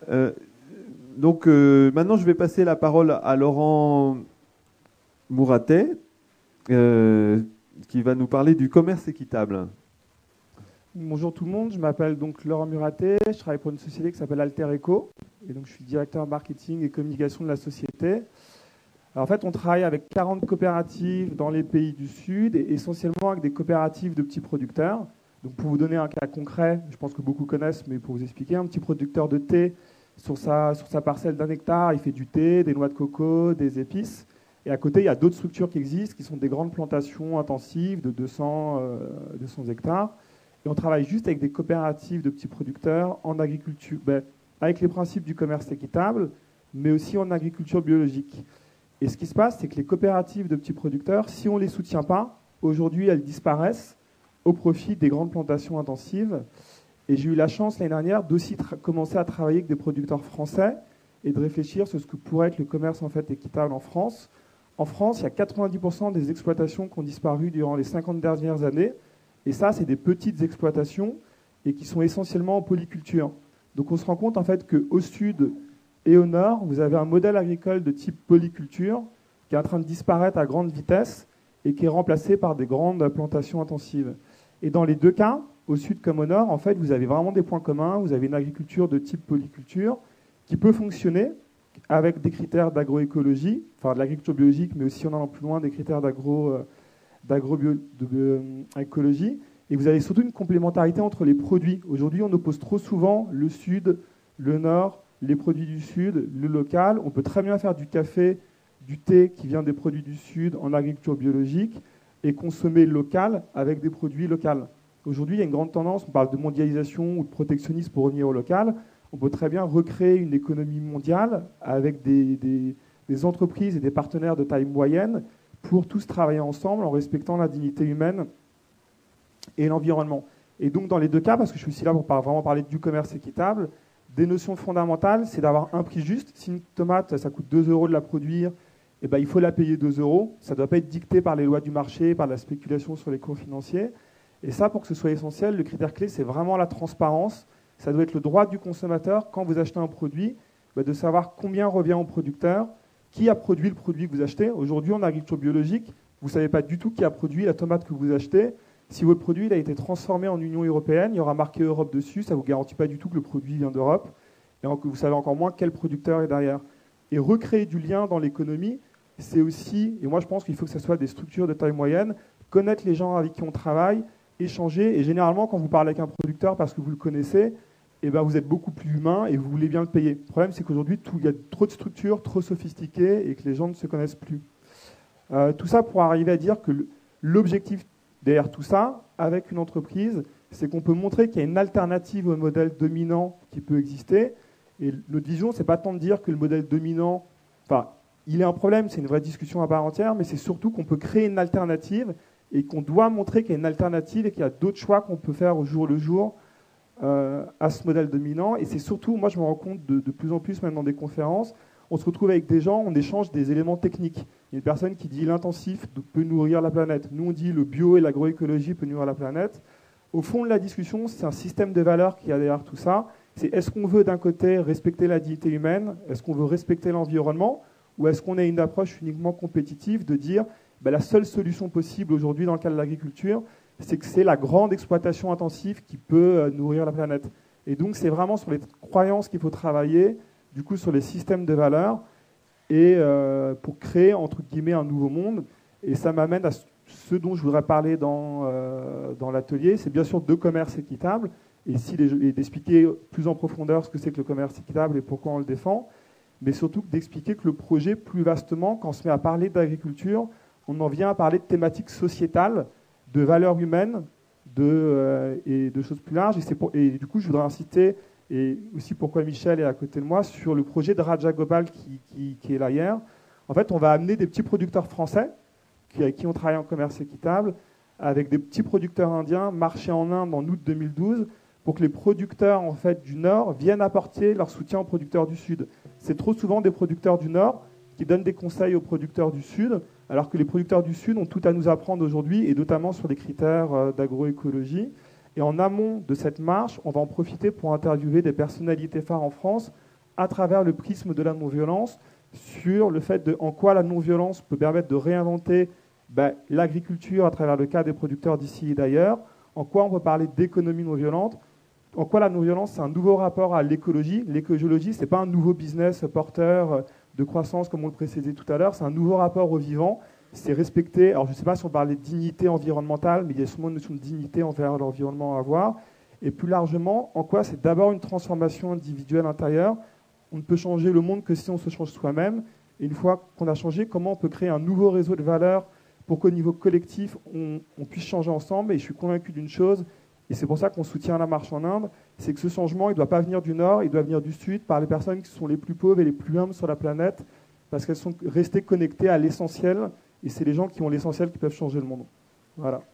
Euh, Maintenant, je vais passer la parole à Laurent Mouratet, euh, qui va nous parler du commerce équitable. Bonjour tout le monde, je m'appelle donc Laurent Muraté, je travaille pour une société qui s'appelle Alter Eco et donc je suis directeur marketing et communication de la société. Alors, en fait, on travaille avec 40 coopératives dans les pays du Sud et essentiellement avec des coopératives de petits producteurs. Donc pour vous donner un cas concret, je pense que beaucoup connaissent, mais pour vous expliquer, un petit producteur de thé sur sa parcelle d'1 hectare, il fait du thé, des noix de coco, des épices. Et à côté, il y a d'autres structures qui existent, qui sont des grandes plantations intensives de 200 hectares. Et on travaille juste avec des coopératives de petits producteurs en agriculture, avec les principes du commerce équitable, mais aussi en agriculture biologique. Et ce qui se passe, c'est que les coopératives de petits producteurs, si on ne les soutient pas, aujourd'hui, elles disparaissent au profit des grandes plantations intensives. Et j'ai eu la chance l'année dernière d'aussi commencer à travailler avec des producteurs français et de réfléchir sur ce que pourrait être le commerce en fait équitable en France. En France, il y a 90% des exploitations qui ont disparu durant les 50 dernières années. Et ça, c'est des petites exploitations et qui sont essentiellement en polyculture. Donc on se rend compte en fait qu'au sud et au nord, vous avez un modèle agricole de type polyculture qui est en train de disparaître à grande vitesse et qui est remplacé par des grandes plantations intensives. Et dans les deux cas, au sud comme au nord, en fait, vous avez vraiment des points communs. Vous avez une agriculture de type polyculture qui peut fonctionner avec des critères d'agroécologie, enfin de l'agriculture biologique, mais aussi en allant plus loin des critères d'agroécologie. Et vous avez surtout une complémentarité entre les produits. Aujourd'hui, on oppose trop souvent le sud, le nord, les produits du sud, le local. On peut très bien faire du café, du thé qui vient des produits du sud en agriculture biologique et consommer local avec des produits locaux. Aujourd'hui, il y a une grande tendance, on parle de mondialisation ou de protectionnisme pour revenir au local. On peut très bien recréer une économie mondiale avec des entreprises et des partenaires de taille moyenne pour tous travailler ensemble en respectant la dignité humaine et l'environnement. Et donc, dans les deux cas, parce que je suis ici là pour vraiment parler du commerce équitable, des notions fondamentales, c'est d'avoir un prix juste. Si une tomate, ça coûte 2 euros de la produire, eh ben, il faut la payer 2 euros. Ça ne doit pas être dicté par les lois du marché, par la spéculation sur les cours financiers. Et ça, pour que ce soit essentiel, le critère clé, c'est vraiment la transparence. Ça doit être le droit du consommateur, quand vous achetez un produit, de savoir combien revient au producteur, qui a produit le produit que vous achetez. Aujourd'hui, en agriculture biologique, vous ne savez pas du tout qui a produit la tomate que vous achetez. Si votre produit il a été transformé en Union européenne, il y aura marqué Europe dessus, ça ne vous garantit pas du tout que le produit vient d'Europe. Et vous savez encore moins quel producteur est derrière. Et recréer du lien dans l'économie, c'est aussi, et moi je pense qu'il faut que ce soit des structures de taille moyenne, connaître les gens avec qui on travaille, échanger. Et généralement, quand vous parlez avec un producteur parce que vous le connaissez, eh ben, vous êtes beaucoup plus humain et vous voulez bien le payer. Le problème, c'est qu'aujourd'hui, il y a trop de structures, trop sophistiquées et que les gens ne se connaissent plus. Tout ça pour arriver à dire que l'objectif derrière tout ça, avec une entreprise, c'est qu'on peut montrer qu'il y a une alternative au modèle dominant qui peut exister. Et notre vision, ce n'est pas tant de dire que le modèle dominant, enfin, il est un problème, c'est une vraie discussion à part entière, mais c'est surtout qu'on peut créer une alternative et qu'on doit montrer qu'il y a une alternative et qu'il y a d'autres choix qu'on peut faire au jour le jour à ce modèle dominant. Et c'est surtout, moi je me rends compte de plus en plus même dans des conférences, on se retrouve avec des gens, on échange des éléments techniques. Il y a une personne qui dit l'intensif peut nourrir la planète. Nous on dit le bio et l'agroécologie peut nourrir la planète. Au fond de la discussion, c'est un système de valeurs qui a derrière tout ça. C'est est-ce qu'on veut d'un côté respecter la dignité humaine, est-ce qu'on veut respecter l'environnement, ou est-ce qu'on a une approche uniquement compétitive de dire la seule solution possible aujourd'hui dans le cas de l'agriculture, c'est que c'est la grande exploitation intensive qui peut nourrir la planète. Et donc c'est vraiment sur les croyances qu'il faut travailler, du coup sur les systèmes de valeurs, et pour créer entre guillemets un nouveau monde. Et ça m'amène à ce dont je voudrais parler dans l'atelier, c'est bien sûr de commerce équitable, et d'expliquer plus en profondeur ce que c'est que le commerce équitable et pourquoi on le défend, mais surtout d'expliquer que le projet, plus vastement, quand on se met à parler d'agriculture, on en vient à parler de thématiques sociétales, de valeurs humaines et de choses plus larges. Et du coup, je voudrais insister, et aussi pourquoi Michel est à côté de moi, sur le projet de Raja Gopal qui est là hier. En fait, on va amener des petits producteurs français avec qui on travaille en commerce équitable, avec des petits producteurs indiens, marcher en Inde en août 2012, pour que les producteurs en fait, du Nord viennent apporter leur soutien aux producteurs du Sud. C'est trop souvent des producteurs du Nord qui donnent des conseils aux producteurs du Sud, alors que les producteurs du Sud ont tout à nous apprendre aujourd'hui, et notamment sur les critères d'agroécologie. Et en amont de cette marche, on va en profiter pour interviewer des personnalités phares en France, à travers le prisme de la non-violence, sur le fait en quoi la non-violence peut permettre de réinventer l'agriculture à travers le cas des producteurs d'ici et d'ailleurs, en quoi on peut parler d'économie non-violente, en quoi la non-violence, c'est un nouveau rapport à l'écologie. L'écologie, ce n'est pas un nouveau business porteur de croissance comme on le précisait tout à l'heure, c'est un nouveau rapport au vivant. C'est respecter, alors je ne sais pas si on parlait de dignité environnementale, mais il y a souvent une notion de dignité envers l'environnement à avoir. Et plus largement, en quoi c'est d'abord une transformation individuelle intérieure. On ne peut changer le monde que si on se change soi-même. Et une fois qu'on a changé, comment on peut créer un nouveau réseau de valeurs pour qu'au niveau collectif, on puisse changer ensemble. Et je suis convaincu d'une chose, et c'est pour ça qu'on soutient la marche en Inde, c'est que ce changement, il ne doit pas venir du Nord, il doit venir du Sud, par les personnes qui sont les plus pauvres et les plus humbles sur la planète, parce qu'elles sont restées connectées à l'essentiel, et c'est les gens qui ont l'essentiel qui peuvent changer le monde. Voilà.